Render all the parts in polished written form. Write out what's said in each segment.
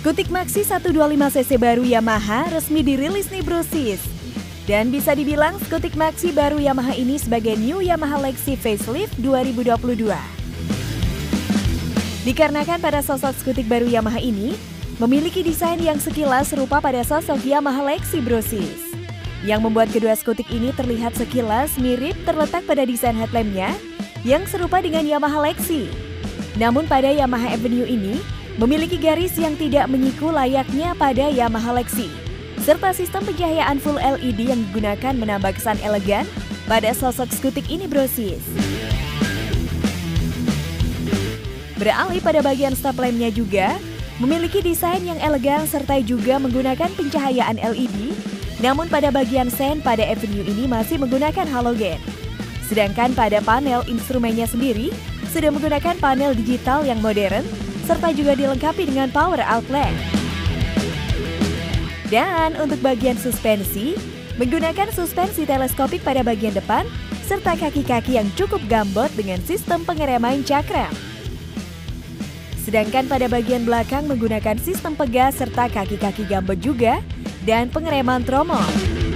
Skutik Maxi 125cc baru Yamaha resmi dirilis nih brosis. Dan bisa dibilang skutik Maxi baru Yamaha ini sebagai New Yamaha Lexi Facelift 2022. Dikarenakan pada sosok skutik baru Yamaha ini memiliki desain yang sekilas serupa pada sosok Yamaha Lexi brosis. Yang membuat kedua skutik ini terlihat sekilas mirip terletak pada desain headlampnya yang serupa dengan Yamaha Lexi. Namun pada Yamaha Avenue ini memiliki garis yang tidak menyiku layaknya pada Yamaha Lexi, serta sistem pencahayaan full LED yang digunakan menambah kesan elegan pada sosok skutik ini brosis. Beralih pada bagian stop lampnya juga, memiliki desain yang elegan serta juga menggunakan pencahayaan LED, namun pada bagian sen pada Avenue ini masih menggunakan halogen. Sedangkan pada panel instrumennya sendiri, sudah menggunakan panel digital yang modern, serta juga dilengkapi dengan power outlet. Dan untuk bagian suspensi, menggunakan suspensi teleskopik pada bagian depan, serta kaki-kaki yang cukup gambot dengan sistem pengereman cakram. Sedangkan pada bagian belakang menggunakan sistem pegas serta kaki-kaki gambot juga, dan pengereman tromol.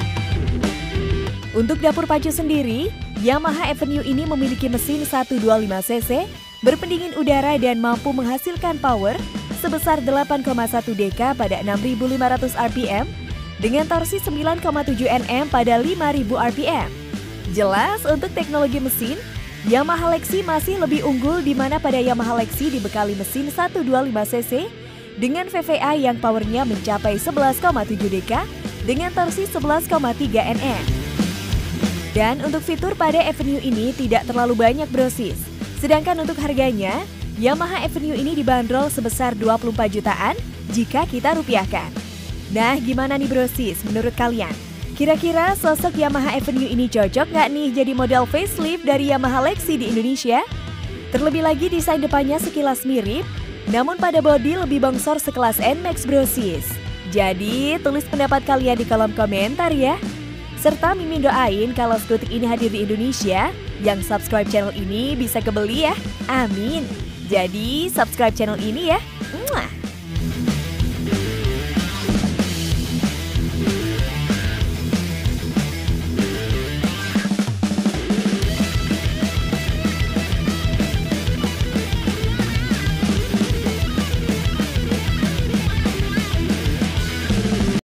Untuk dapur pacu sendiri, Yamaha Avenue ini memiliki mesin 125cc, berpendingin udara dan mampu menghasilkan power sebesar 8,1 dk pada 6.500 rpm dengan torsi 9,7 Nm pada 5.000 rpm. Jelas untuk teknologi mesin, Yamaha Lexi masih lebih unggul di mana pada Yamaha Lexi dibekali mesin 125cc dengan VVA yang powernya mencapai 11,7 dk dengan torsi 11,3 Nm. Dan untuk fitur pada Avenue ini tidak terlalu banyak brosis. Sedangkan untuk harganya, Yamaha Avenue ini dibanderol sebesar 24 jutaan jika kita rupiahkan. Nah, gimana nih brosis menurut kalian? Kira-kira sosok Yamaha Avenue ini cocok nggak nih jadi model facelift dari Yamaha Lexi di Indonesia? Terlebih lagi desain depannya sekilas mirip, namun pada bodi lebih bongsor sekelas NMAX brosis. Jadi, tulis pendapat kalian di kolom komentar ya. Serta Mimin doain kalau skutik ini hadir di Indonesia, yang subscribe channel ini bisa kebeli ya. Amin. Jadi subscribe channel ini ya. Mwah.